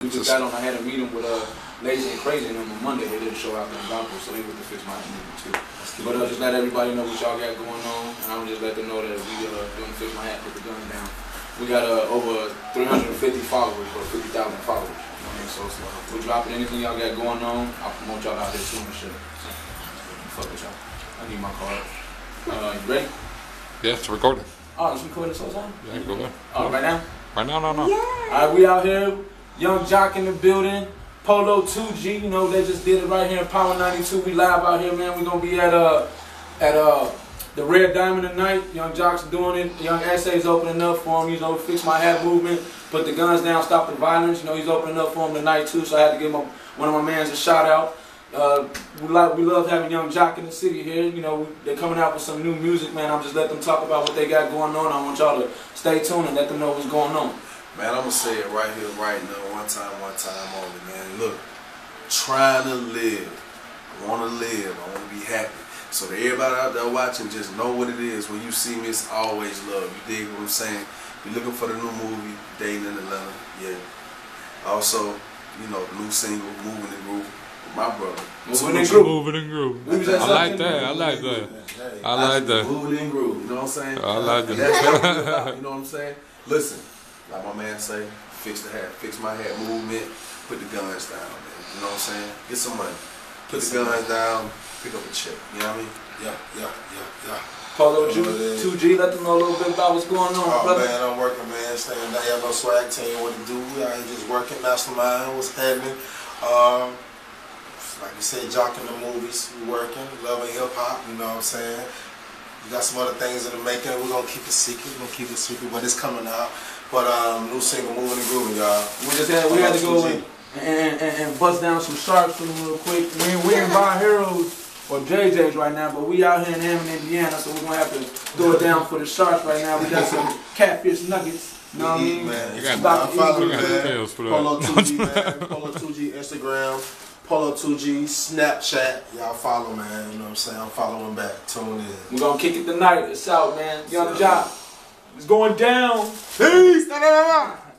we just got on. I had a meeting with Lazy and Crazy and them on Monday. They did a show out there in Broncos, so they were to fix my hat too. But just let everybody know what y'all got going on, and I'm just let them know that we doing Fix My Hat, put the guns down. We got over 350 followers or 50,000 followers. You know what I mean? So we're dropping anything y'all got going on. I'll promote y'all out there soon and shit. Fuck with y'all. I need my card. You ready? Yeah, it's recording. Oh, it's recording so time? Yeah, go ahead. Oh, right now? Right now, no. Yeah. All right, we out here. Young Jock in the building. Polo 2G, you know, they just did it right here in Power 92. We live out here, man. We're gonna be at the Red Diamond tonight. Young Jock's doing it. Young Essay's opening up for him. You know, Fix My Hat movement. Put the guns down, stop the violence. You know, he's opening up for him tonight too. So I had to give one of my mans a shout out. We love having Young Jock in the city here. You know, they're coming out with some new music, man. I'm just letting them talk about what they got going on. I want y'all to stay tuned and let them know what's going on. Man, I'm going to say it right here, right now, one time only, man. Look, trying to live. I want to live. I want to be happy. So to everybody out there watching, just know what it is. When you see me, it's always love. You dig what I'm saying? You're looking for the new movie, Dating in Atlanta. Yeah. Also, you know, the new single, Moving and Grooving. My brother. Moving and groove. I like that. I like that. I like that. Moving and groove. You know what I'm saying? I like that. You know what I'm saying? Listen, like my man say, fix the hat, fix my hat movement, put the guns down, man. You know what I'm saying? Get some money. Put the guns down, pick up a check. You know what I mean? Yeah. Polo 2G, let them know a little bit about what's going on, brother. Man, I'm working, man. Staying down here, no swag team, what to do. We out here just working, mastermind, what's happening. Like you said, Jock in the movies, we working, loving hip hop, you know what I'm saying? We got some other things in the making, we're gonna keep it secret, but it's coming out. But new single, Moving and Grooving, y'all. We had to go and bust down some sharps for them real quick. We ain't Bar Heroes or JJ's right now, but we out here in Hammond, Indiana, so we're gonna have to throw it down for the sharps right now. We got some catfish nuggets. You know what I mean? Man. You got follow me, man. Polo 2G, man. Polo 2G Instagram. Polo 2G, Snapchat, y'all follow, man, you know what I'm saying? I'm following back, tune in. We're gonna kick it tonight, it's out, man. Young Jock, it's going down. Peace!